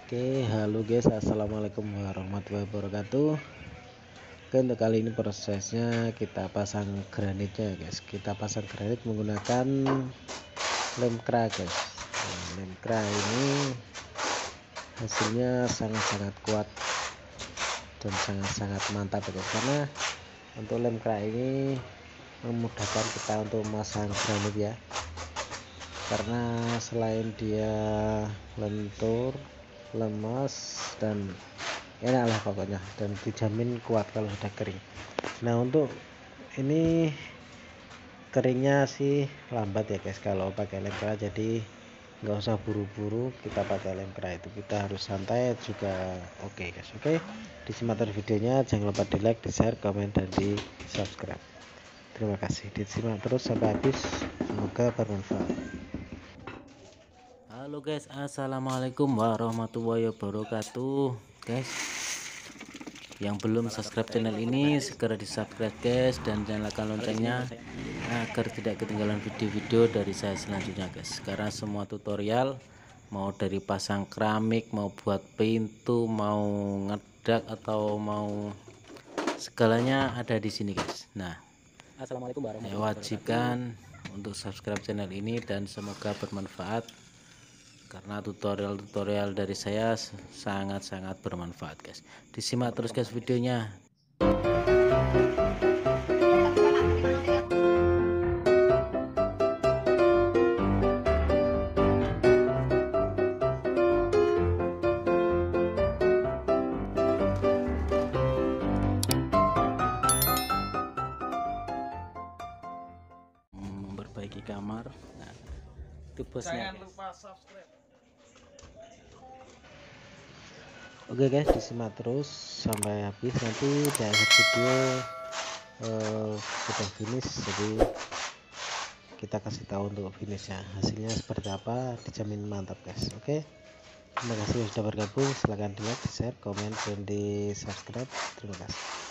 Oke, halo guys, assalamualaikum warahmatullahi wabarakatuh. Oke, untuk kali ini prosesnya kita pasang granitnya guys. Kita pasang granit menggunakan lem kra guys. Lem kra ini hasilnya sangat-sangat kuat dan sangat-sangat mantap ya guys, karena untuk lem kra ini memudahkan kita untuk memasang granit ya, karena selain dia lentur, lemas, dan enak lah pokoknya, dan dijamin kuat kalau sudah kering. Nah, untuk ini keringnya sih lambat ya guys kalau pakai lem kra, jadi nggak usah buru-buru kita pakai lem kra, itu kita harus santai juga. Oke guys, oke, disimak terus videonya, jangan lupa di like, di share, komen, dan di subscribe. Terima kasih, disimak terus sampai habis, semoga bermanfaat. Halo guys, assalamualaikum warahmatullahi wabarakatuh. Guys, yang belum subscribe channel ini segera di subscribe guys, dan nyalakan loncengnya agar tidak ketinggalan video-video dari saya selanjutnya guys. Karena semua tutorial, mau dari pasang keramik, mau buat pintu, mau ngedak, atau mau segalanya ada di sini guys. Nah, Assalamualaikum warahmatullahi wajibkan untuk subscribe channel ini, dan semoga bermanfaat, karena tutorial-tutorial dari saya sangat-sangat bermanfaat guys. Disimak terus guys videonya. Memperbaiki kamar. Nah, itu bosnya. Jangan lupa subscribe. Oke guys, disimak terus sampai habis, nanti di akhir video sudah finish, jadi kita kasih tahu untuk finishnya hasilnya seperti apa, dijamin mantap guys. Oke, terima kasih sudah bergabung, silahkan di like, di share, komen, dan di subscribe. Terima kasih.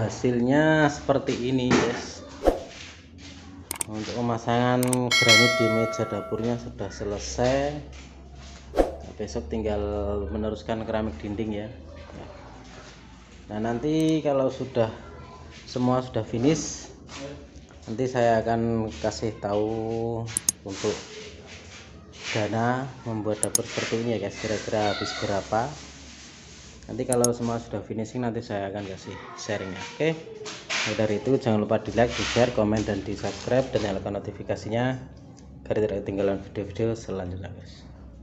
hasilnya seperti ini guys. Untuk pemasangan granit di meja dapurnya sudah selesai. Besok tinggal meneruskan keramik dinding ya. Nah nanti kalau sudah semua sudah finish, nanti saya akan kasih tahu untuk dana membuat dapur seperti ini ya guys, kira-kira habis berapa. Nanti kalau semua sudah finishing nanti saya akan kasih sharing ya. Oke, nah, dari itu jangan lupa di like, di share, komen, dan di subscribe, dan nyalakan notifikasinya agar tidak ketinggalan video-video selanjutnya guys.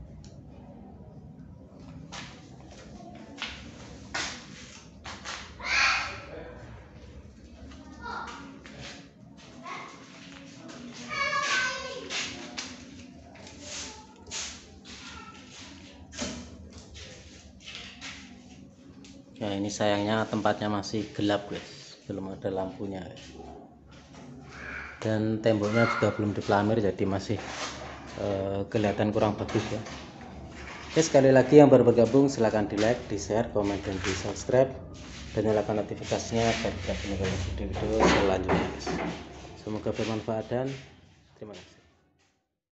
Ya ini sayangnya tempatnya masih gelap guys, belum ada lampunya guys. Dan temboknya juga belum diplamir, jadi masih kelihatan kurang bagus ya. Oke, sekali lagi yang baru bergabung silahkan di like, di share, komen, dan di subscribe, dan nyalakan notifikasinya agar tidak ketinggalan video-video selanjutnya guys. Semoga bermanfaat dan terima kasih.